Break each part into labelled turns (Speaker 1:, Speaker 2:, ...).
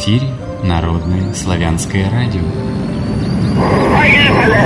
Speaker 1: эфире Народное славянское радио.
Speaker 2: Поехали!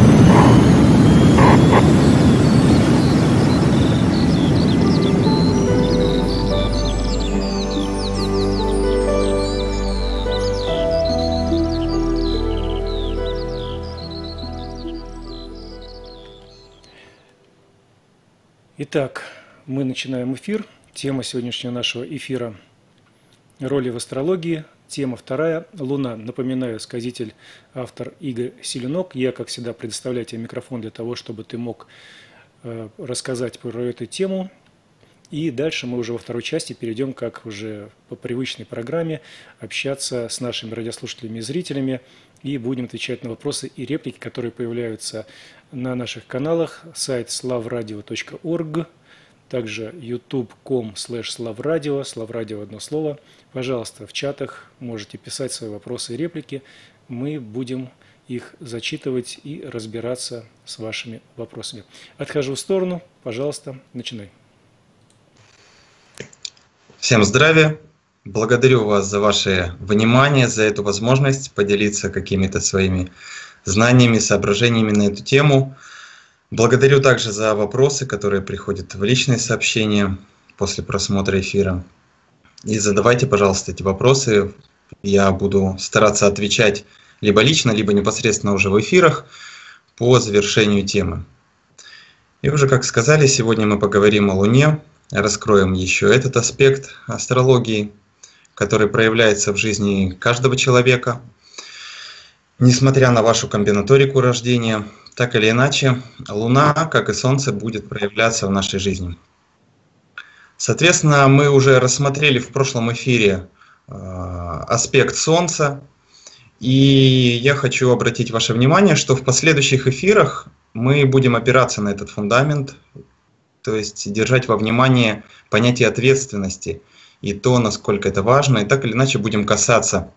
Speaker 3: Итак, мы начинаем эфир. Тема сегодняшнего нашего эфира – роли в астрологии. Тема вторая – Луна. Напоминаю, сказитель, автор Игорь Селенок. Я, как всегда, предоставляю тебе микрофон для того, чтобы ты мог рассказать про эту тему. И дальше мы уже во второй части перейдем, как уже по привычной программе, общаться с нашими радиослушателями и зрителями. И будем отвечать на вопросы и реплики, которые появляются на наших каналах. Сайт slavradio.org, также youtube.com/slavradio, slavradio одно слово. Пожалуйста, в чатах можете писать свои вопросы и реплики. Мы будем их зачитывать и разбираться с вашими вопросами. Отхожу в сторону. Пожалуйста, начинай.
Speaker 4: Всем здравия! Благодарю вас за ваше внимание, за эту возможность поделиться какими-то своими знаниями, соображениями на эту тему. Благодарю также за вопросы, которые приходят в личные сообщения после просмотра эфира. И задавайте, пожалуйста, эти вопросы. Я буду стараться отвечать либо лично, либо непосредственно уже в эфирах по завершению темы. И уже, как сказали, сегодня мы поговорим о Луне, раскроем еще этот аспект астрологии, который проявляется в жизни каждого человека. Несмотря на вашу комбинаторику рождения, так или иначе, Луна, как и Солнце, будет проявляться в нашей жизни. Соответственно, мы уже рассмотрели в прошлом эфире аспект Солнца, и я хочу обратить ваше внимание, что в последующих эфирах мы будем опираться на этот фундамент, то есть держать во внимании понятие ответственности и то, насколько это важно, и так или иначе будем касаться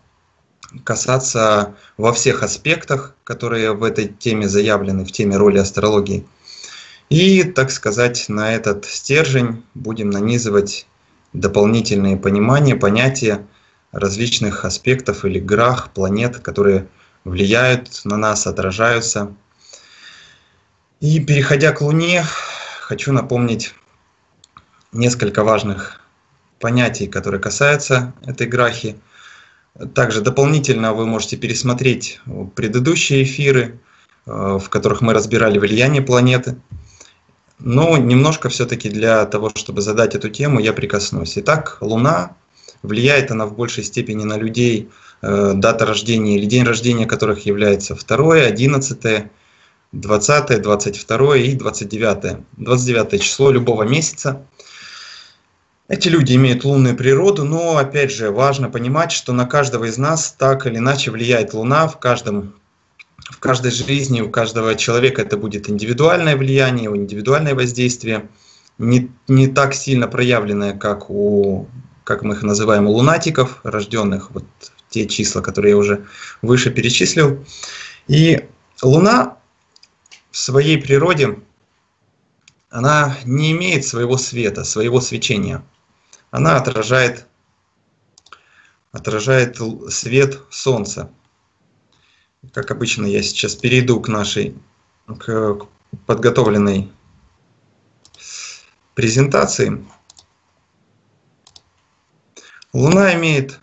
Speaker 4: во всех аспектах, которые в этой теме заявлены, в теме роли астрологии. И, так сказать, на этот стержень будем нанизывать дополнительные понимания, понятия различных аспектов или грах, планет, которые влияют на нас, отражаются. И переходя к Луне, хочу напомнить несколько важных понятий, которые касаются этой грахи. Также дополнительно вы можете пересмотреть предыдущие эфиры, в которых мы разбирали влияние планеты. Но немножко все-таки для того, чтобы задать эту тему, я прикоснусь. Итак, Луна, влияет она в большей степени на людей, дата рождения или день рождения которых является 2, 11, 20, 22 и 29. 29 число любого месяца. Эти люди имеют лунную природу, но опять же важно понимать, что на каждого из нас так или иначе влияет Луна, в каждой жизни, у каждого человека это будет индивидуальное влияние, индивидуальное воздействие, не так сильно проявленное, как мы их называем, у лунатиков, рожденных, вот те числа, которые я уже выше перечислил. И Луна в своей природе, она не имеет своего света, своего свечения. Она отражает свет Солнца. Как обычно, я сейчас перейду к подготовленной презентации. Луна имеет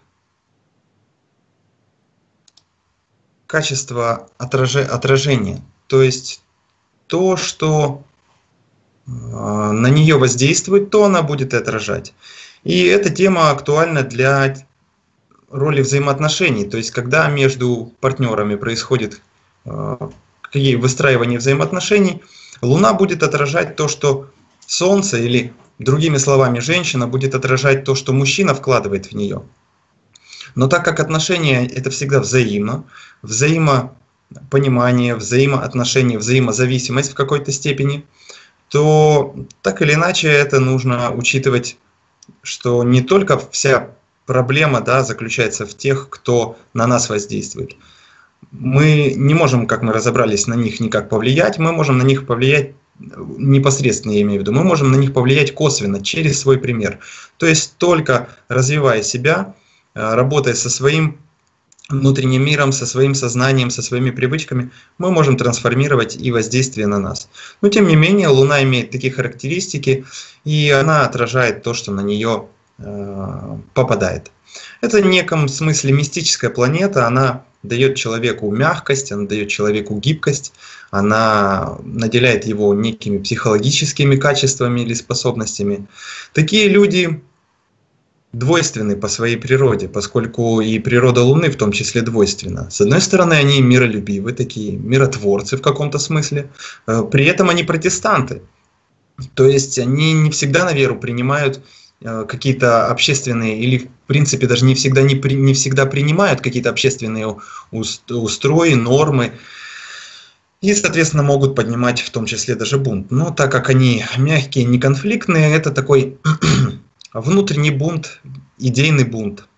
Speaker 4: качество отражения, то есть то, что на нее воздействует, то она будет и отражать. И эта тема актуальна для роли взаимоотношений, то есть когда между партнерами происходит выстраивание взаимоотношений, Луна будет отражать то, что Солнце, или другими словами, женщина будет отражать то, что мужчина вкладывает в нее. Но так как отношения это всегда взаимопонимание, взаимоотношения, взаимозависимость в какой-то степени, то так или иначе это нужно учитывать, что не только вся проблема, заключается в тех, кто на нас воздействует. Мы не можем, как мы разобрались, на них никак повлиять, мы можем на них повлиять непосредственно, я имею в виду, мы можем на них повлиять косвенно, через свой пример. То есть только развивая себя, работая со своим внутренним миром, со своим сознанием, со своими привычками, мы можем трансформировать и воздействие на нас. Но тем не менее, Луна имеет такие характеристики, и она отражает то, что на нее попадает. Это в неком смысле мистическая планета, она дает человеку мягкость, она дает человеку гибкость, она наделяет его некими психологическими качествами или способностями. Такие люди двойственны по своей природе, поскольку и природа Луны в том числе двойственна. С одной стороны, они миролюбивы, такие миротворцы в каком-то смысле, при этом они протестанты. То есть они не всегда на веру принимают какие-то общественные, или в принципе даже не всегда принимают какие-то общественные устрои, нормы, и, соответственно, могут поднимать в том числе даже бунт. Но так как они мягкие, неконфликтные, это такой внутренний бунт, идейный бунт.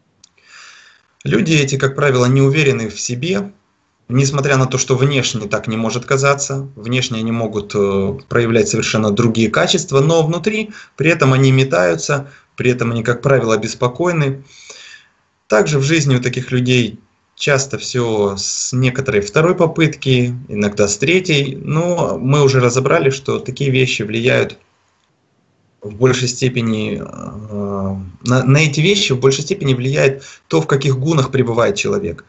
Speaker 4: Люди эти, как правило, не уверены в себе, несмотря на то, что внешне так не может казаться, внешне они могут проявлять совершенно другие качества, но внутри при этом они метаются, при этом они, как правило, беспокойны. Также в жизни у таких людей часто все с некоторой второй попытки, иногда с третьей, но мы уже разобрали, что такие вещи влияют в большей степени, на эти вещи в большей степени влияет то, в каких гунах пребывает человек.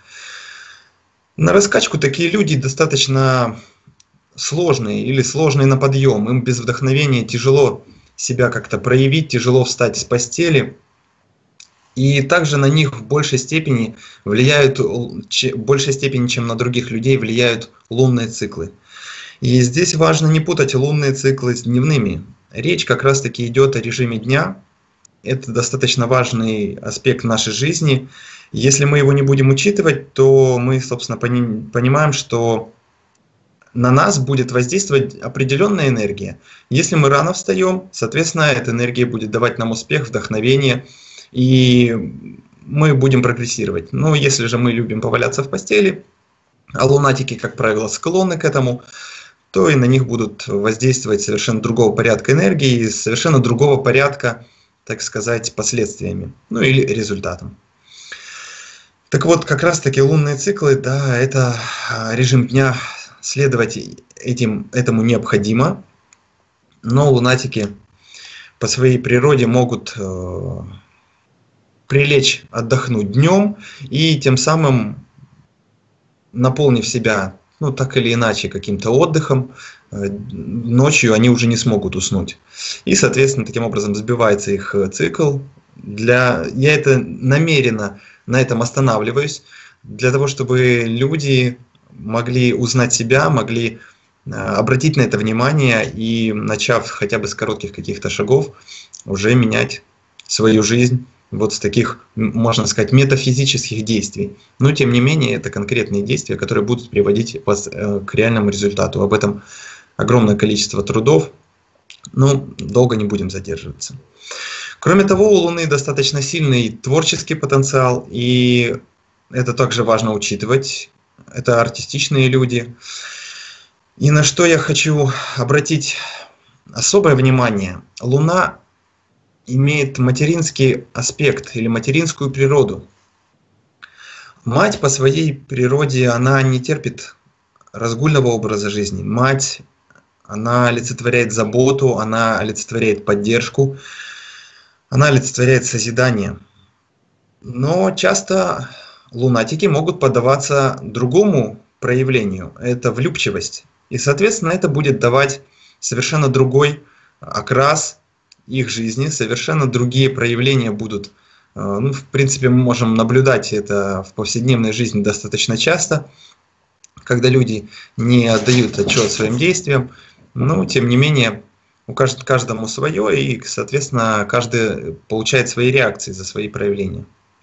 Speaker 4: На раскачку такие люди достаточно сложные или сложные на подъем. Им без вдохновения тяжело себя как-то проявить, тяжело встать с постели. И также на них в большей степени влияют, чем на других людей, влияют лунные циклы. И здесь важно не путать лунные циклы с дневными. Речь как раз таки идет о режиме дня. Это достаточно важный аспект нашей жизни. Если мы его не будем учитывать, то мы, собственно, понимаем, что на нас будет воздействовать определенная энергия. Если мы рано встаем, соответственно, эта энергия будет давать нам успех, вдохновение, и мы будем прогрессировать. Но если же мы любим поваляться в постели, а лунатики, как правило, склонны к этому, то и на них будут воздействовать совершенно другого порядка энергии, совершенно другого порядка, так сказать, последствиями, ну или результатом. Так вот, как раз таки лунные циклы, да, это режим дня, следовать этому необходимо, но лунатики по своей природе могут прилечь, отдохнуть днем и тем самым, наполнив себя, ну так или иначе, каким-то отдыхом, ночью они уже не смогут уснуть. И, соответственно, таким образом сбивается их цикл. Я это намеренно на этом останавливаюсь, для того, чтобы люди могли узнать себя, могли обратить на это внимание и, начав хотя бы с коротких каких-то шагов, уже менять свою жизнь вот с таких, можно сказать, метафизических действий. Но, тем не менее, это конкретные действия, которые будут приводить вас к реальному результату. Об этом огромное количество трудов, но долго не будем задерживаться. Кроме того, у Луны достаточно сильный творческий потенциал, и это также важно учитывать. Это артистичные люди. И на что я хочу обратить особое внимание. Луна имеет материнский аспект или материнскую природу. Мать по своей природе, она не терпит разгульного образа жизни. Мать, она олицетворяет заботу, она олицетворяет поддержку, она олицетворяет созидание. Но часто лунатики могут поддаваться другому проявлению, это влюбчивость. И, соответственно, это будет давать совершенно другой окрас их жизни, совершенно другие проявления будут. Ну, в принципе, мы можем наблюдать это в повседневной жизни достаточно часто, когда люди не отдают отчет своим действиям, но, тем не менее, каждому свое, и, соответственно, каждый получает свои реакции за свои проявления.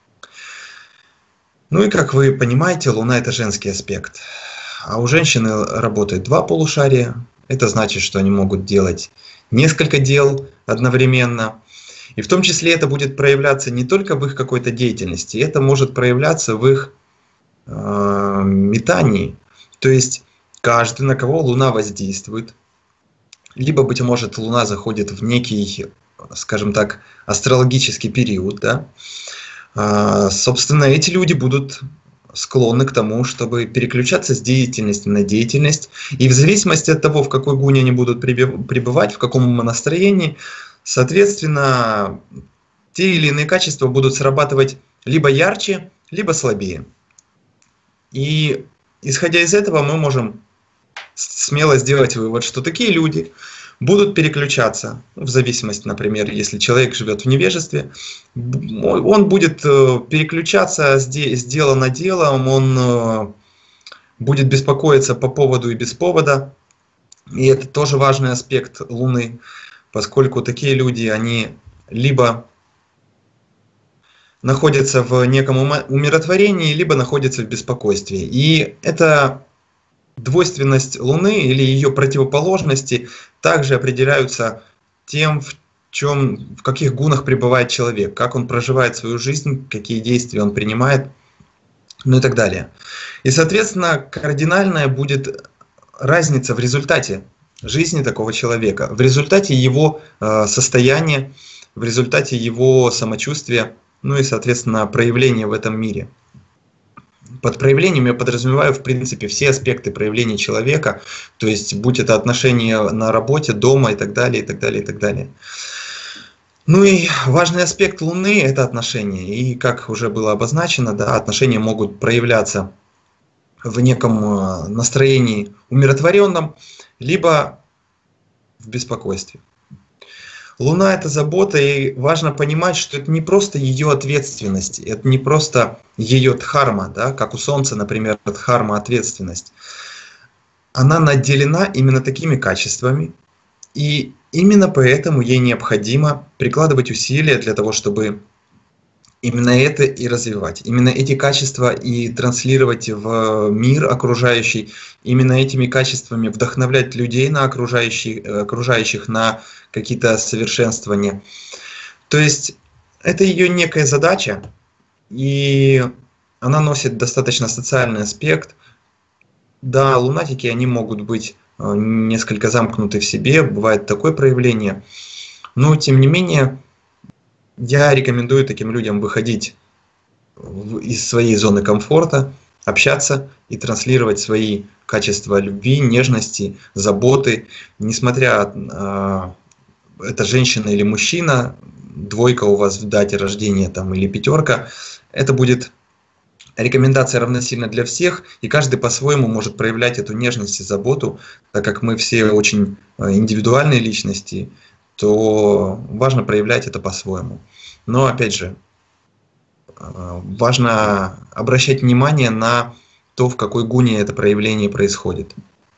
Speaker 4: Ну и, как вы понимаете, Луна – это женский аспект. А у женщины работает два полушария. Это значит, что они могут делать несколько дел одновременно. И в том числе это будет проявляться не только в их какой-то деятельности, это может проявляться в их метании. То есть каждый, на кого Луна воздействует, либо, быть может, Луна заходит в некий, скажем так, астрологический период, да, Собственно, эти люди будут склонны к тому, чтобы переключаться с деятельности на деятельность. И в зависимости от того, в какой гуне они будут пребывать, в каком настроении, соответственно, те или иные качества будут срабатывать либо ярче, либо слабее. И исходя из этого мы можем смело сделать вывод, что такие люди будут переключаться, в зависимости, например, если человек живет в невежестве, он будет переключаться с дела на дело, он будет беспокоиться по поводу и без повода. И это тоже важный аспект Луны, поскольку такие люди, они либо находятся в неком умиротворении, либо находятся в беспокойстве. И это двойственность Луны или ее противоположности также определяются тем, в каких гунах пребывает человек, как он проживает свою жизнь, какие действия он принимает, ну и так далее. И, соответственно, кардинальная будет разница в результате жизни такого человека, в результате его состояния, в результате его самочувствия, ну и, соответственно, проявления в этом мире. Под проявлением я подразумеваю, в принципе, все аспекты проявления человека, то есть, будь это отношения на работе, дома и так далее, и так далее, и так далее. Ну и важный аспект Луны – это отношения. И, как уже было обозначено, да, отношения могут проявляться в неком настроении умиротворенном, либо в беспокойстве. Луна – это забота, и важно понимать, что это не просто ее ответственность, это не просто ее дхарма, да, как у Солнца, например, дхарма – ответственность. Она наделена именно такими качествами, и именно поэтому ей необходимо прикладывать усилия для того, чтобы именно это и развивать, именно эти качества и транслировать в мир окружающий, именно этими качествами вдохновлять людей на окружающих на какие-то совершенствования. То есть это ее некая задача, и она носит достаточно социальный аспект. Да, лунатики, они могут быть несколько замкнуты в себе, бывает такое проявление, но тем не менее я рекомендую таким людям выходить из своей зоны комфорта, общаться и транслировать свои качества любви, нежности, заботы, несмотря это женщина или мужчина, двойка у вас в дате рождения там, или пятерка, это будет рекомендация равносильно для всех, и каждый по-своему может проявлять эту нежность и заботу, так как мы все очень индивидуальные личности, то важно проявлять это по-своему. Но опять же, важно обращать внимание на то, в какой гуне это проявление происходит.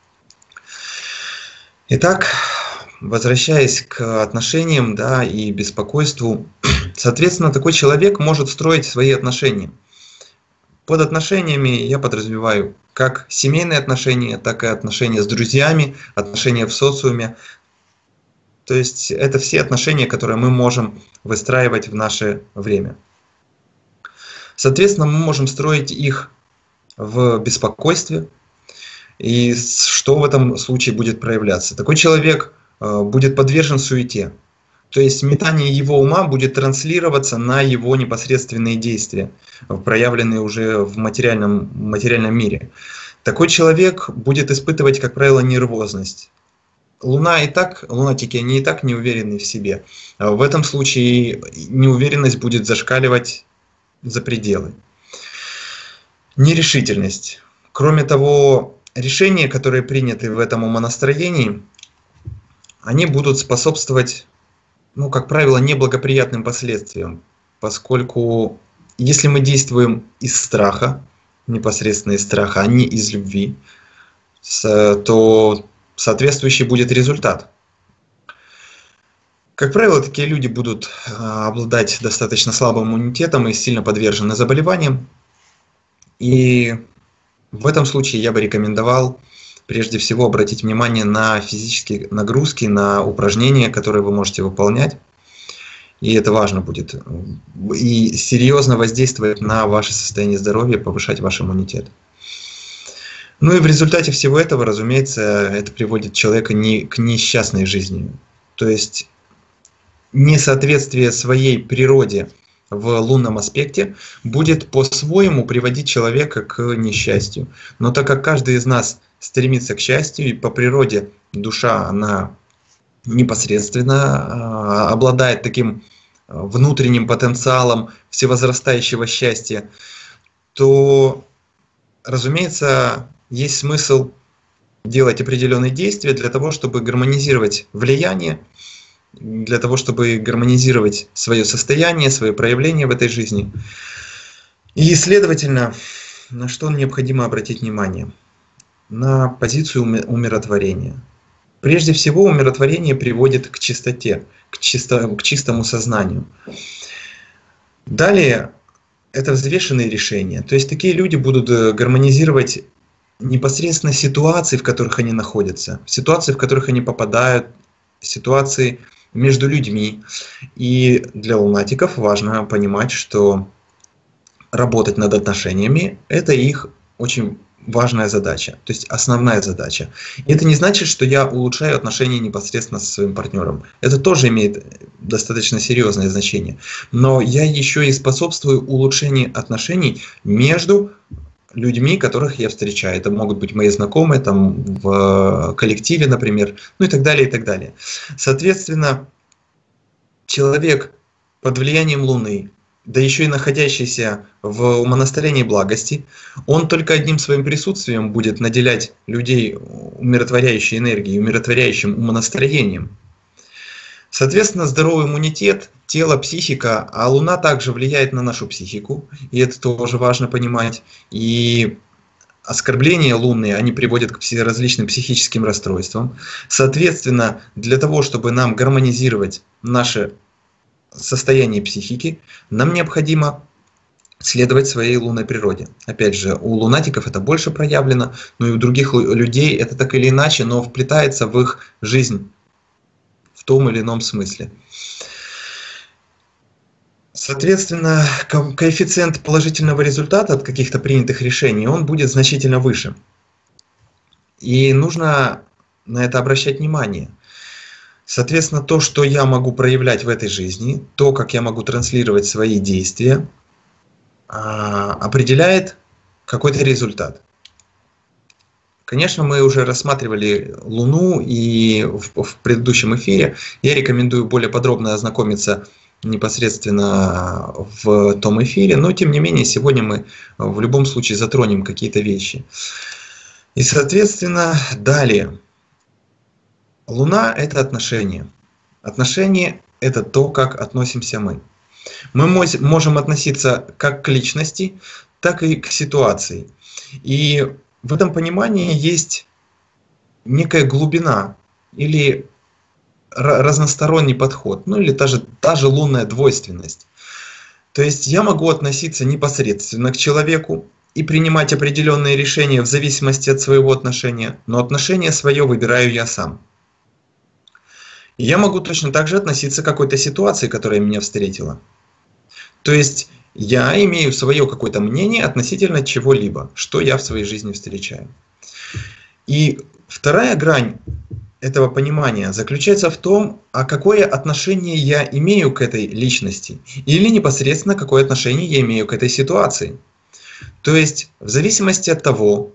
Speaker 4: Итак, возвращаясь к отношениям, да, и беспокойству, соответственно, такой человек может строить свои отношения. Под отношениями я подразумеваю как семейные отношения, так и отношения с друзьями, отношения в социуме. То есть это все отношения, которые мы можем выстраивать в наше время. Соответственно, мы можем строить их в беспокойстве. И что в этом случае будет проявляться? Такой человек будет подвержен суете. То есть метание его ума будет транслироваться на его непосредственные действия, проявленные уже в материальном мире. Такой человек будет испытывать, как правило, нервозность. Лунатики, они и так не уверены в себе. В этом случае неуверенность будет зашкаливать за пределы. Нерешительность. Кроме того, решения, которые приняты в этом умонастроении, они будут способствовать, ну, как правило, неблагоприятным последствиям, поскольку если мы действуем из страха, непосредственно из страха, а не из любви, то соответствующий будет результат. Как правило, такие люди будут обладать достаточно слабым иммунитетом и сильно подвержены заболеваниям. И в этом случае я бы рекомендовал прежде всего обратить внимание на физические нагрузки, на упражнения, которые вы можете выполнять. И это важно будет. И серьезно воздействовать на ваше состояние здоровья, повышать ваш иммунитет. Ну и в результате всего этого, разумеется, это приводит человека к несчастной жизни. То есть несоответствие своей природе в лунном аспекте будет по-своему приводить человека к несчастью. Но так как каждый из нас стремится к счастью, и по природе душа, она непосредственно обладает таким внутренним потенциалом всевозрастающего счастья, то, разумеется, есть смысл делать определенные действия для того, чтобы гармонизировать влияние, для того, чтобы гармонизировать свое состояние, свое проявление в этой жизни. И, следовательно, на что необходимо обратить внимание? На позицию умиротворения. Прежде всего, умиротворение приводит к чистоте, к чистому сознанию. Далее, это взвешенные решения. То есть такие люди будут гармонизировать непосредственно ситуации, в которых они находятся, ситуации, в которых они попадают, ситуации между людьми. И для лунатиков важно понимать, что работать над отношениями – это их очень важная задача, то есть основная задача. И это не значит, что я улучшаю отношения непосредственно со своим партнером. Это тоже имеет достаточно серьезное значение. Но я еще и способствую улучшению отношений между людьми, которых я встречаю. Это могут быть мои знакомые, там, в коллективе, например, ну и так далее, и так далее. Соответственно, человек под влиянием Луны, да еще и находящийся в умонастроении благости, он только одним своим присутствием будет наделять людей умиротворяющей энергией, умиротворяющим умонастроением. Соответственно, здоровый иммунитет, тело, психика, а Луна также влияет на нашу психику, и это тоже важно понимать. И оскорбления лунные, они приводят к различным психическим расстройствам. Соответственно, для того, чтобы нам гармонизировать наше состояние психики, нам необходимо следовать своей лунной природе. Опять же, у лунатиков это больше проявлено, но и у других людей это так или иначе, но вплетается в их жизнь в том или ином смысле. Соответственно, коэффициент положительного результата от каких-то принятых решений, он будет значительно выше. И нужно на это обращать внимание. Соответственно, то, что я могу проявлять в этой жизни, то, как я могу транслировать свои действия, определяет какой-то результат. Конечно, мы уже рассматривали Луну, и в предыдущем эфире я рекомендую более подробно ознакомиться непосредственно в том эфире, но тем не менее сегодня мы в любом случае затронем какие-то вещи. И, соответственно, далее. Луна – это отношения. Отношения – это то, как относимся мы. Мы можем относиться как к личности, так и к ситуации. И в этом понимании есть некая глубина или разносторонний подход, ну или та же лунная двойственность. То есть я могу относиться непосредственно к человеку и принимать определенные решения в зависимости от своего отношения, но отношение свое выбираю я сам. Я могу точно так же относиться к какой-то ситуации, которая меня встретила. То есть я имею свое какое-то мнение относительно чего-либо, что я в своей жизни встречаю. И вторая грань этого понимания заключается в том, а какое отношение я имею к этой личности, или непосредственно какое отношение я имею к этой ситуации. То есть в зависимости от того,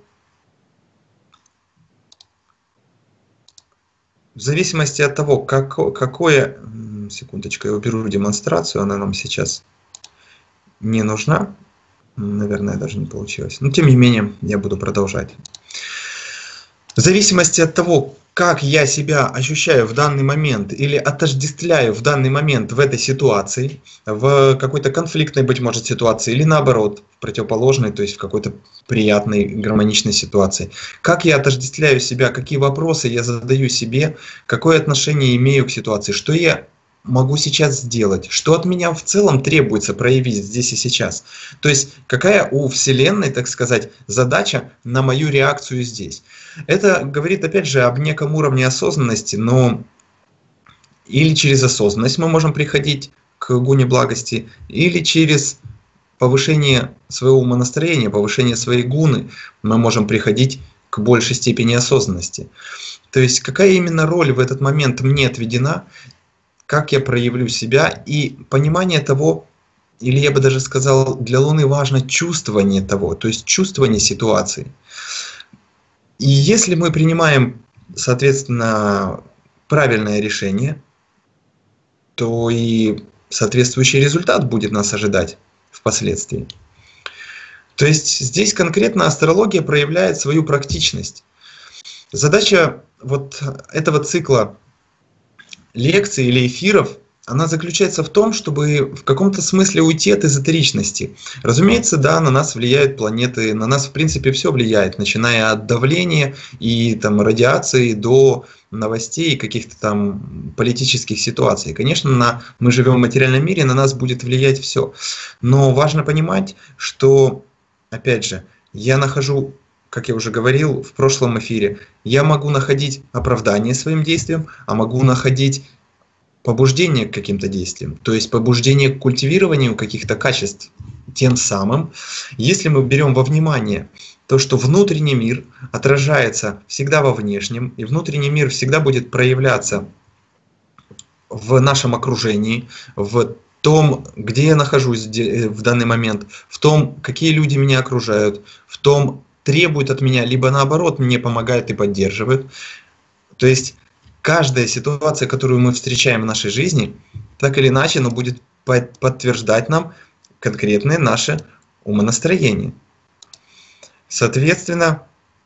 Speaker 4: какое... Секундочку, я уберу демонстрацию, она нам сейчас не нужна. Наверное, даже не получилось. Но тем не менее, я буду продолжать. В зависимости от того, как я себя ощущаю в данный момент или отождествляю в данный момент в этой ситуации, в какой-то конфликтной, быть может, ситуации, или наоборот, в противоположной, то есть в какой-то приятной, гармоничной ситуации. Как я отождествляю себя, какие вопросы я задаю себе, какое отношение имею к ситуации, что я могу сейчас сделать, что от меня в целом требуется проявить здесь и сейчас. То есть какая у Вселенной, так сказать, задача на мою реакцию здесь. Это говорит опять же об неком уровне осознанности, но или через осознанность мы можем приходить к гуне благости, или через повышение своего умонастроения, повышение своей гуны мы можем приходить к большей степени осознанности. То есть какая именно роль в этот момент мне отведена, как я проявлю себя и понимание того, или я бы даже сказал, для Луны важно чувствование того, то есть чувствование ситуации. И если мы принимаем, соответственно, правильное решение, то и соответствующий результат будет нас ожидать впоследствии. То есть здесь конкретно астрология проявляет свою практичность. Задача вот этого цикла лекций или эфиров, она заключается в том, чтобы в каком-то смысле уйти от эзотеричности. Разумеется, да, на нас влияют планеты, на нас в принципе все влияет, начиная от давления и там, радиации до новостей и каких-то там политических ситуаций. Конечно, мы живем в материальном мире, на нас будет влиять все. Но важно понимать, что, опять же, я нахожу, как я уже говорил в прошлом эфире, я могу находить оправдание своим действиям, а могу находить побуждение к каким-то действиям, то есть побуждение к культивированию каких-то качеств. Тем самым, если мы берем во внимание то, что внутренний мир отражается всегда во внешнем, и внутренний мир всегда будет проявляться в нашем окружении, в том, где я нахожусь в данный момент, в том, какие люди меня окружают, в том, требуют от меня, либо наоборот мне помогают и поддерживают. То есть каждая ситуация, которую мы встречаем в нашей жизни, так или иначе, она будет подтверждать нам конкретное наше умонастроение. Соответственно,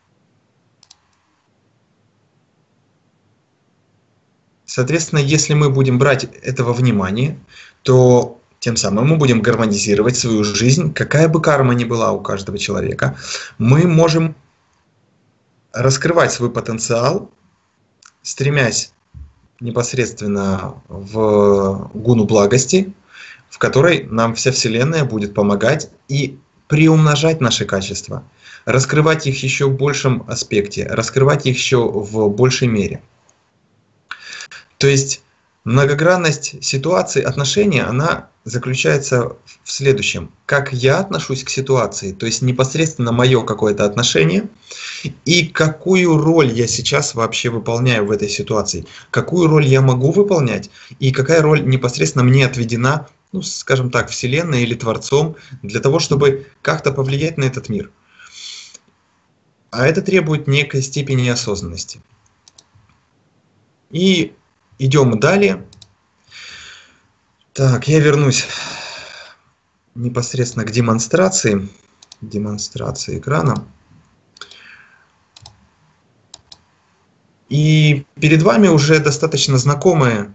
Speaker 4: если мы будем брать это во внимание, то тем самым мы будем гармонизировать свою жизнь, какая бы карма ни была у каждого человека. Мы можем раскрывать свой потенциал, стремясь непосредственно в гуну благости, в которой нам вся Вселенная будет помогать и приумножать наши качества, раскрывать их еще в большем аспекте, раскрывать их еще в большей мере. То есть многогранность ситуации, отношения, она заключается в следующем. Как я отношусь к ситуации, то есть непосредственно мое какое-то отношение, и какую роль я сейчас вообще выполняю в этой ситуации, какую роль я могу выполнять, и какая роль непосредственно мне отведена, ну, скажем так, Вселенной или Творцом, для того, чтобы как-то повлиять на этот мир. А это требует некой степени осознанности. И идем далее. Так, я вернусь непосредственно к демонстрации экрана. И перед вами уже достаточно знакомый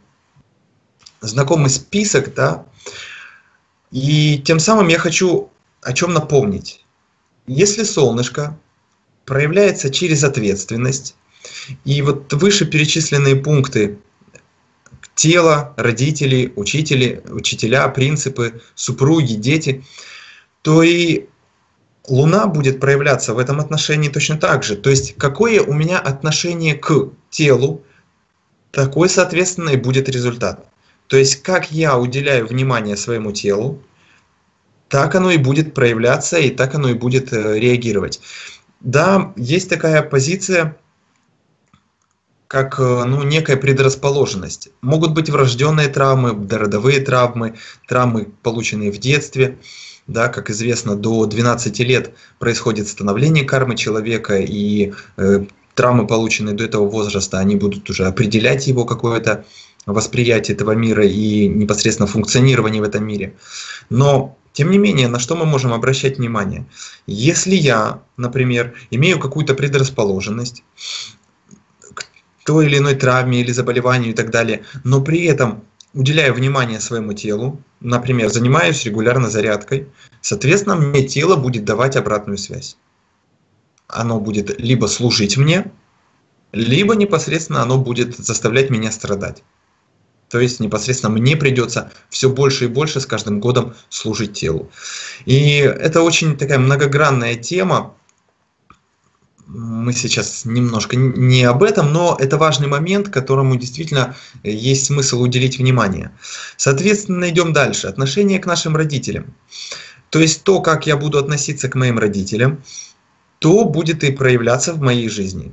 Speaker 4: список, да. И тем самым я хочу о чем напомнить. Если солнышко проявляется через ответственность, и вот вышеперечисленные пункты: тело, родители, учителя, принципы, супруги, дети, то и Луна будет проявляться в этом отношении точно так же. То есть, какое у меня отношение к телу, такой, соответственно, и будет результат. То есть, как я уделяю внимание своему телу, так оно и будет проявляться, и так оно и будет реагировать. Да, есть такая позиция, как некая предрасположенность. Могут быть врожденные травмы, родовые травмы, травмы, полученные в детстве. Да, как известно, до 12 лет происходит становление кармы человека, и травмы, полученные до этого возраста, они будут уже определять его какое-то восприятие этого мира и непосредственно функционирование в этом мире. Но, тем не менее, на что мы можем обращать внимание? Если я, например, имею какую-то предрасположенность к той или иной травме или заболеванию и так далее, но при этом уделяю внимание своему телу, например, занимаюсь регулярно зарядкой, соответственно, мне тело будет давать обратную связь. Оно будет либо служить мне, либо непосредственно оно будет заставлять меня страдать. То есть непосредственно мне придется все больше и больше с каждым годом служить телу. И это очень такая многогранная тема. Мы сейчас немножко не об этом, но это важный момент, которому действительно есть смысл уделить внимание. Соответственно, идем дальше. Отношение к нашим родителям. То есть то, как я буду относиться к моим родителям, то будет и проявляться в моей жизни.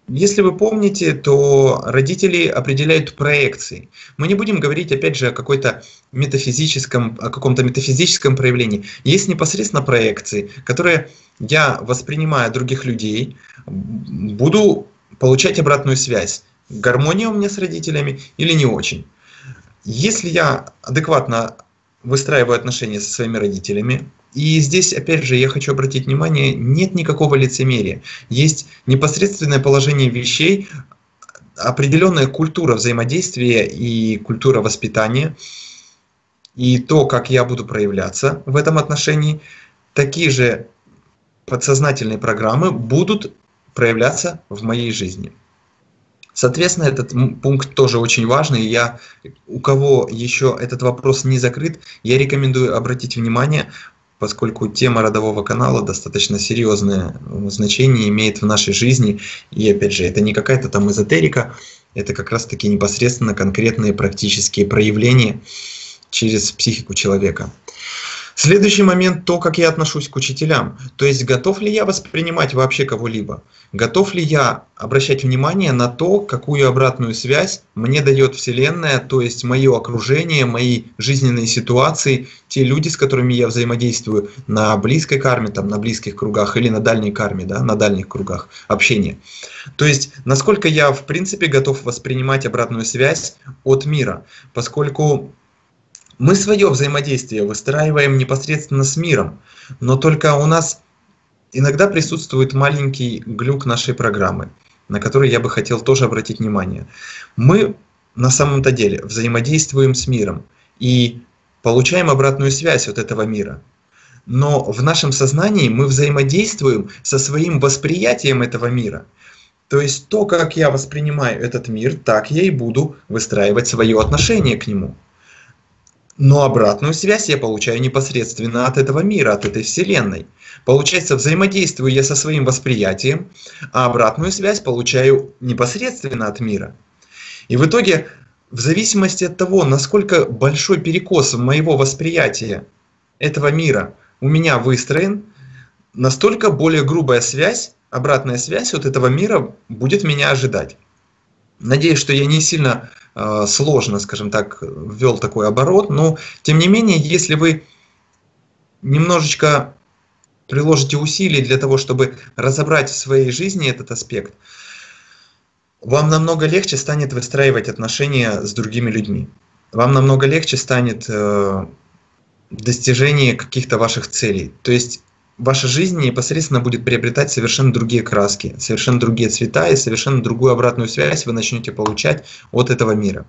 Speaker 4: Если вы помните, то родители определяют проекции. Мы не будем говорить, опять же, о каком-то метафизическом проявлении. Есть непосредственно проекции, которые я, воспринимая других людей, буду получать обратную связь. Гармония у меня с родителями или не очень. Если я адекватно выстраиваю отношения со своими родителями, и здесь, опять же, я хочу обратить внимание, нет никакого лицемерия. Есть непосредственное положение вещей, определенная культура взаимодействия и культура воспитания, и то, как я буду проявляться в этом отношении, такие же подсознательные программы будут проявляться в моей жизни. Соответственно, этот пункт тоже очень важный. У кого еще этот вопрос не закрыт, я рекомендую обратить внимание, поскольку тема родового канала достаточно серьезное значение имеет в нашей жизни. И опять же, это не какая-то там эзотерика, это как раз таки непосредственно конкретные практические проявления через психику человека. Следующий момент – то, как я отношусь к учителям. То есть, готов ли я воспринимать вообще кого-либо? Готов ли я обращать внимание на то, какую обратную связь мне дает Вселенная, то есть мое окружение, мои жизненные ситуации, те люди, с которыми я взаимодействую на близкой карме, там, на близких кругах или на дальней карме, да, на дальних кругах общения. То есть, насколько я в принципе готов воспринимать обратную связь от мира, поскольку мы свое взаимодействие выстраиваем непосредственно с миром, но только у нас иногда присутствует маленький глюк нашей программы, на который я бы хотел тоже обратить внимание. Мы на самом-то деле взаимодействуем с миром и получаем обратную связь от этого мира. Но в нашем сознании мы взаимодействуем со своим восприятием этого мира. То есть то, как я воспринимаю этот мир, так я и буду выстраивать свое отношение к нему. Но обратную связь я получаю непосредственно от этого мира, от этой Вселенной. Получается, взаимодействую я со своим восприятием, а обратную связь получаю непосредственно от мира. И в итоге, в зависимости от того, насколько большой перекос моего восприятия этого мира у меня выстроен, настолько более грубая связь, обратная связь от этого мира будет меня ожидать. Надеюсь, что я не сильно сложно, скажем так, ввел такой оборот, но тем не менее, если вы немножечко приложите усилий для того, чтобы разобрать в своей жизни этот аспект, вам намного легче станет выстраивать отношения с другими людьми. Вам намного легче станет достижение каких-то ваших целей. То есть ваша жизнь непосредственно будет приобретать совершенно другие краски, совершенно другие цвета и совершенно другую обратную связь вы начнете получать от этого мира.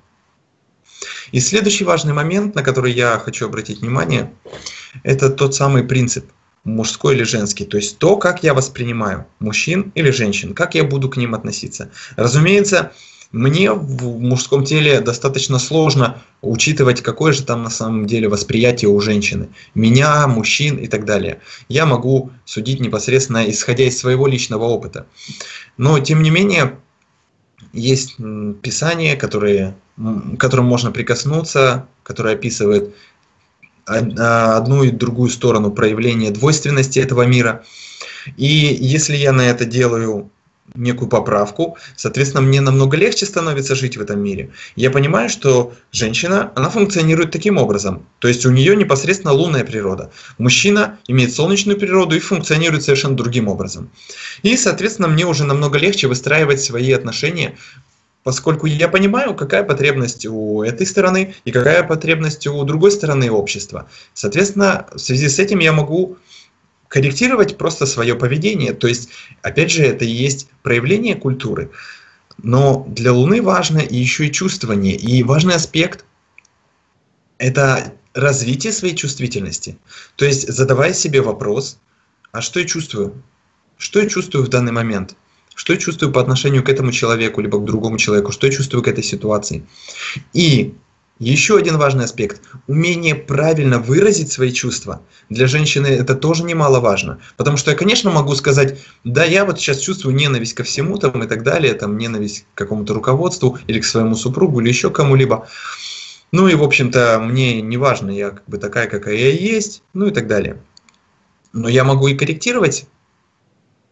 Speaker 4: И следующий важный момент, на который я хочу обратить внимание, это тот самый принцип мужской или женский, то есть то, как я воспринимаю мужчин или женщин, как я буду к ним относиться. Разумеется, мне в мужском теле достаточно сложно учитывать, какое же там на самом деле восприятие у женщины. Меня, мужчин и так далее. Я могу судить непосредственно исходя из своего личного опыта. Но тем не менее, есть писания, к которым можно прикоснуться, которые описывают одну и другую сторону проявления двойственности этого мира. И если я на это делаю некую поправку, соответственно, мне намного легче становится жить в этом мире. Я понимаю, что женщина, она функционирует таким образом, то есть у нее непосредственно лунная природа. Мужчина имеет солнечную природу и функционирует совершенно другим образом. И, соответственно, мне уже намного легче выстраивать свои отношения, поскольку я понимаю, какая потребность у этой стороны и какая потребность у другой стороны общества. Соответственно, в связи с этим я могу корректировать просто свое поведение. То есть, опять же, это и есть проявление культуры. Но для Луны важно и еще и чувствование. И важный аспект – это развитие своей чувствительности. То есть, задавая себе вопрос, а что я чувствую? Что я чувствую в данный момент? Что я чувствую по отношению к этому человеку, либо к другому человеку? Что я чувствую к этой ситуации? И еще один важный аспект – умение правильно выразить свои чувства. Для женщины это тоже немаловажно. Потому что я, конечно, могу сказать, да, я вот сейчас чувствую ненависть ко всему там, и так далее, там, ненависть к какому-то руководству или к своему супругу или еще кому-либо. Ну и, в общем-то, мне не важно, я как бы такая, какая я есть, ну и так далее. Но я могу и корректировать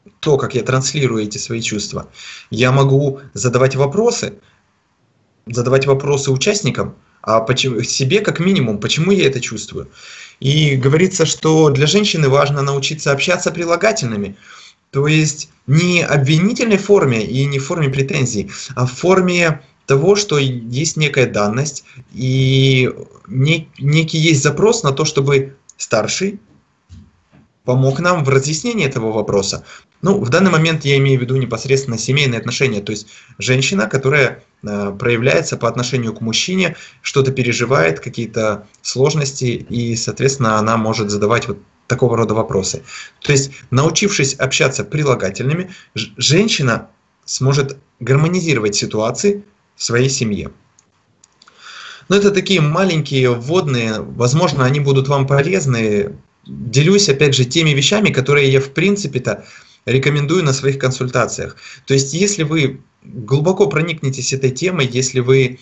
Speaker 4: то, как я транслирую эти свои чувства. Я могу задавать вопросы участникам, а себе как минимум, почему я это чувствую. И говорится, что для женщины важно научиться общаться прилагательными, то есть не обвинительной форме и не в форме претензий, а в форме того, что есть некая данность и некий есть запрос на то, чтобы старший помог нам в разъяснении этого вопроса. Ну, в данный момент я имею в виду непосредственно семейные отношения, то есть женщина, которая проявляется по отношению к мужчине, что-то переживает, какие-то сложности, и, соответственно, она может задавать вот такого рода вопросы. То есть, научившись общаться прилагательными, женщина сможет гармонизировать ситуации в своей семье. Но это такие маленькие вводные, возможно, они будут вам полезны. Делюсь, опять же, теми вещами, которые я, в принципе-то, рекомендую на своих консультациях. То есть, если вы глубоко проникнетесь этой темой, если вы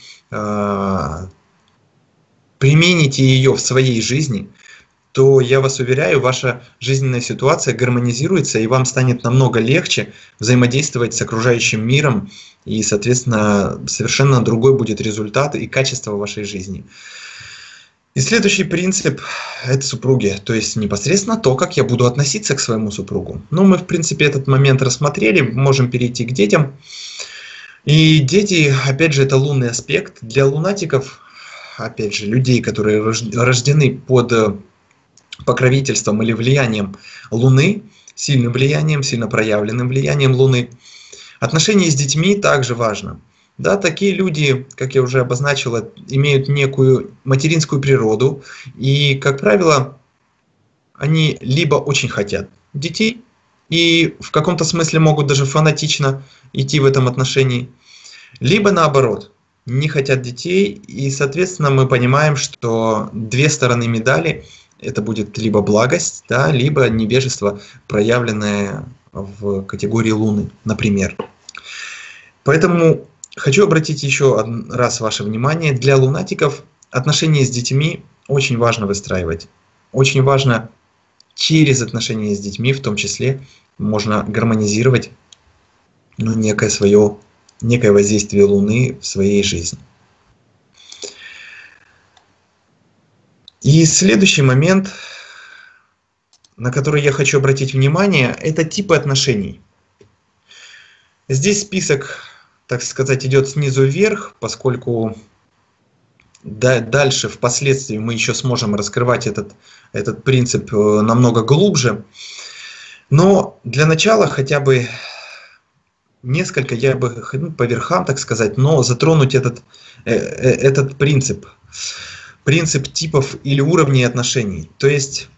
Speaker 4: примените ее в своей жизни, то я вас уверяю, ваша жизненная ситуация гармонизируется, и вам станет намного легче взаимодействовать с окружающим миром, и, соответственно, совершенно другой будет результат и качество вашей жизни. И следующий принцип – это супруги, то есть непосредственно то, как я буду относиться к своему супругу. Ну, мы, в принципе, этот момент рассмотрели, можем перейти к детям. И дети, опять же, это лунный аспект. Для лунатиков, опять же, людей, которые рождены под покровительством или влиянием Луны, сильным влиянием, сильно проявленным влиянием Луны, отношения с детьми также важно. Да, такие люди, как я уже обозначила, имеют некую материнскую природу, и, как правило, они либо очень хотят детей, и в каком-то смысле могут даже фанатично идти в этом отношении, либо наоборот, не хотят детей, и, соответственно, мы понимаем, что две стороны медали – это будет либо благость, да, либо невежество, проявленное в категории Луны, например. Поэтому хочу обратить еще раз ваше внимание, для лунатиков отношения с детьми очень важно выстраивать. Очень важно через отношения с детьми, в том числе, можно гармонизировать некое воздействие Луны в своей жизни. И следующий момент, на который я хочу обратить внимание, это типы отношений. Здесь список, так сказать, идет снизу вверх, поскольку дальше, впоследствии, мы еще сможем раскрывать этот принцип намного глубже. Но для начала хотя бы несколько, я бы по верхам, так сказать, но затронуть этот принцип. Принцип типов или уровней отношений. То есть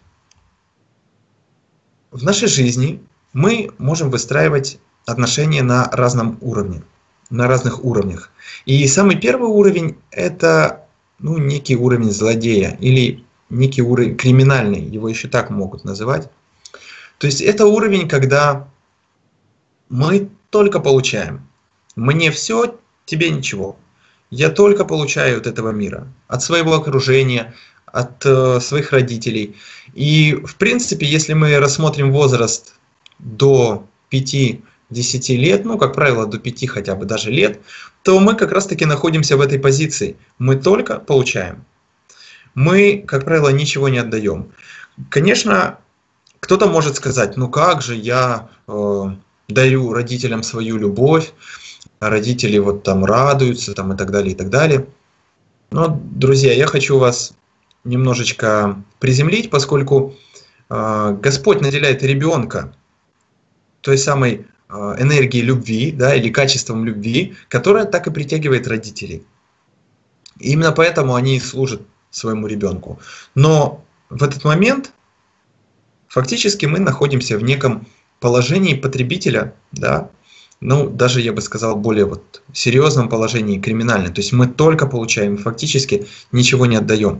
Speaker 4: в нашей жизни мы можем выстраивать отношения на разном уровне, на разных уровнях. И самый первый уровень – это некий уровень злодея или некий уровень криминальный, его еще так могут называть. То есть это уровень, когда мы только получаем. Мне все, тебе ничего. Я только получаю от этого мира, от своего окружения, от своих родителей. И в принципе, если мы рассмотрим возраст до 5-10 лет, как правило, до 5 хотя бы даже лет, то мы как раз таки находимся в этой позиции. Мы только получаем. Мы, как правило, ничего не отдаем. Конечно, кто-то может сказать, как же я даю родителям свою любовь, родители радуются и так далее, и так далее. Но, друзья, я хочу вас немножечко приземлить, поскольку Господь наделяет ребенка той самой энергией любви, да, или качеством любви, которая так и притягивает родителей. И именно поэтому они служат своему ребенку. Но в этот момент фактически мы находимся в неком положении потребителя, да, даже я бы сказал, более серьезном положении, криминальном. То есть мы только получаем, фактически ничего не отдаем.